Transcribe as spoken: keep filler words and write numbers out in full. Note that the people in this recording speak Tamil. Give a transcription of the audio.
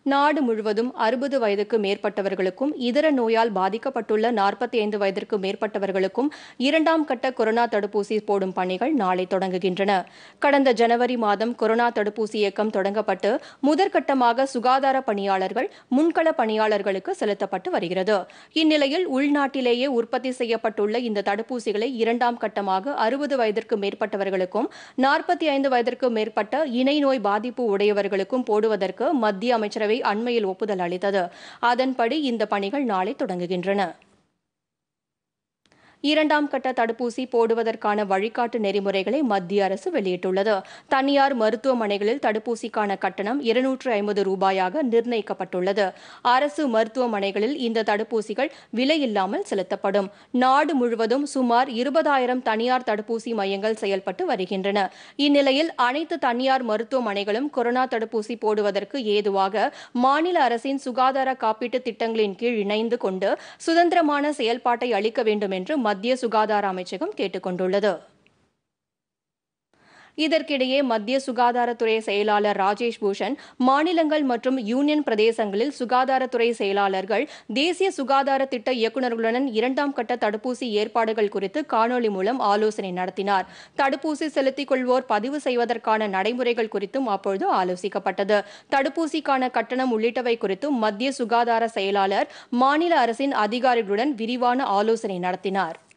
நாடு முழுவதும் அறுபது வயதுக்கு மேற்பட்டவர்களுக்கும் இதர நோயால் பாதிக்கப்பட்டுள்ள நாற்பத்தி ஐந்து வயதிற்கு மேற்பட்டவர்களுக்கும் இரண்டாம் கட்ட கொரோனா தடுப்பூசி போடும் பணிகள் நாளை தொடங்குகின்றன. கடந்த ஜனவரி மாதம் கொரோனா தடுப்பூசி இயக்கம் தொடங்கப்பட்டு முதற்கட்டமாக சுகாதார பணியாளர்கள், முன்கள பணியாளர்களுக்கு செலுத்தப்பட்டு வருகிறது. இந்நிலையில் உள்நாட்டிலேயே உற்பத்தி செய்யப்பட்டுள்ள இந்த தடுப்பூசிகளை இரண்டாம் கட்டமாக அறுபது வயதிற்கு மேற்பட்டவர்களுக்கும் நாற்பத்தி ஐந்து வயதிற்கு மேற்பட்ட இணை நோய் பாதிப்பு உடையவர்களுக்கும் போடுவதற்கு மத்திய அமைச்சரவை அண்மையில் ஒப்புதல் அளித்தது. அதன்படி இந்த பணிகள் நாளை தொடங்குகின்றன. இரண்டாம் கட்ட தடுப்பூசி போடுவதற்கான வழிகாட்டு நெறிமுறைகளை மத்திய அரசு வெளியிட்டுள்ளது. தனியார் மருத்துவமனைகளில் தடுப்பூசிக்கான கட்டணம் இருநூற்று ஐம்பது ரூபாயாக நிர்ணயிக்கப்பட்டுள்ளது. அரசு மருத்துவமனைகளில் இந்த தடுப்பூசிகள் விலையில்லாமல் செலுத்தப்படும். நாடு முழுவதும் சுமார் இருபதாயிரம் தனியார் தடுப்பூசி மையங்கள் செயல்பட்டு வருகின்றன. இந்நிலையில் அனைத்து தனியார் மருத்துவமனைகளும் கொரோனா தடுப்பூசி போடுவதற்கு ஏதுவாக மாநில அரசின் சுகாதார காப்பீட்டு திட்டங்களின் கீழ் இணைந்து கொண்டு சுதந்திரமான செயல்பாட்டை அளிக்க வேண்டும் என்று மத்திய சுகாதார அமைச்சகம் கேட்டுக் கொண்டுள்ளது. இதற்கிடையே மத்திய சுகாதாரத்துறை செயலாளர் ராஜேஷ் பூஷன் மாநிலங்கள் மற்றும் யூனியன் பிரதேசங்களில் சுகாதாரத்துறை செயலாளர்கள், தேசிய சுகாதார திட்ட இயக்குநர்களுடன் இரண்டாம் கட்ட தடுப்பூசி ஏற்பாடுகள் குறித்து காணொலி மூலம் ஆலோசனை நடத்தினார். தடுப்பூசி செலுத்திக் கொள்வோர் பதிவு செய்வதற்கான நடைமுறைகள் குறித்தும் அப்பொழுது ஆலோசிக்கப்பட்டது. தடுப்பூசிக்கான கட்டணம் உள்ளிட்டவை குறித்தும் மத்திய சுகாதார செயலாளர் மாநில அரசின் அதிகாரிகளுடன் விரிவான ஆலோசனை நடத்தினார்.